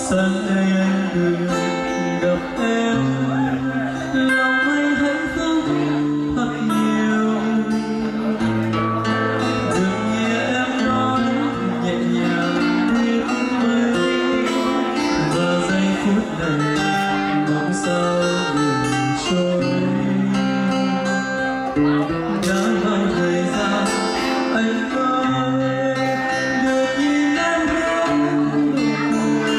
Sáng nay anh được gặp em, lòng anh hạnh phúc thật nhiều. Dường như em nói nhẹ nhàng biết mấy, và giây phút này mong sao ngừng trôi. Đã bao thời gian anh ơi được nhìn em hết nụ cười.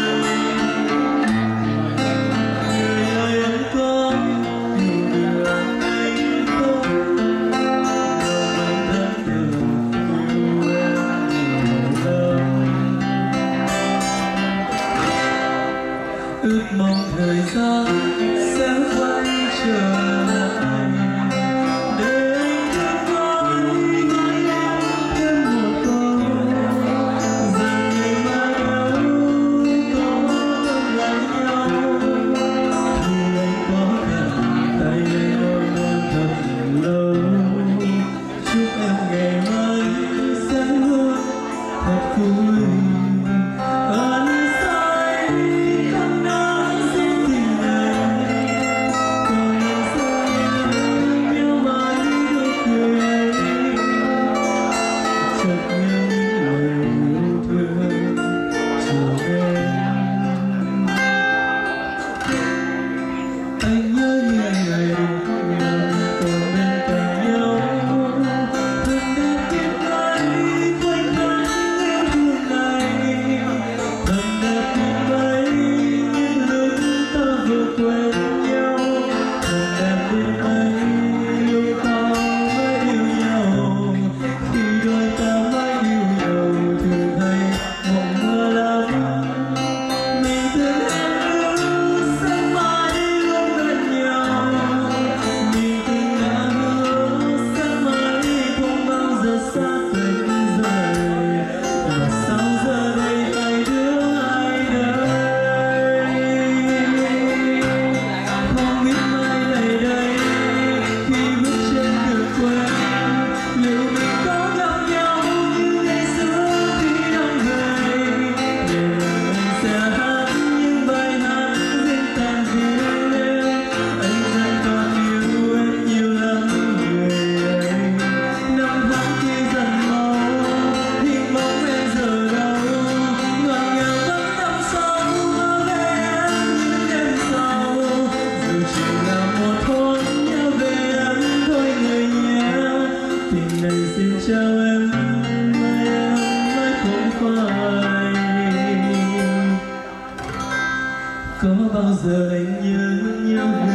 Người ơi em có hiểu được anh không? Giờ anh đã được yêu em nhiều lắm. Ước mong thời gian sẽ quay trở lại để anh được nói với em thêm một câu rằng ngày mai đâu có gặp nhau thì anh có cần tay lên ôm em thật lâu. Chúc em ngày mai sẽ luôn thật vui. Ân say không nói xin tình này, còn em say yêu mãi nụ cười. Chợt nhớ những lời yêu thương chiều đêm. Anh nhớ những ngày mình còn bên cạnh nhau, từng đẹp biết mấy quanh quanh yêu thương này, từng đẹp biết mấy những lúc ta vừa quen nhau, từng đẹp biết mấy lúc ta mới yêu nhau. Khi đôi ta mới yêu nhau thường thấy mộng mơ lắm. Mình thương em ước sẽ mãi luôn bên nhau, mình từng đã hứa sẽ mãi không bao giờ xa cách rời. Và sao giờ đây hai đứa ai đây? Không biết mai này đây khi bước trên đường quen, liệu mình có gặp nhau như ngày xưa khi đang về. Để rồi anh sẽ hát những bài hát riêng tàn vì em. Anh vẫn còn yêu em nhiều lắm người ơi. Năm tháng khi dần mau, hình bóng em giờ đâu. Ngọt ngào vẫn đậm sâu mơ về em những đêm sau. Dù chỉ là một hôn nhớ về em thôi người nhé. Tình này xin chào em, mai em mãi không phai. Có bao giờ anh nhớ nhiều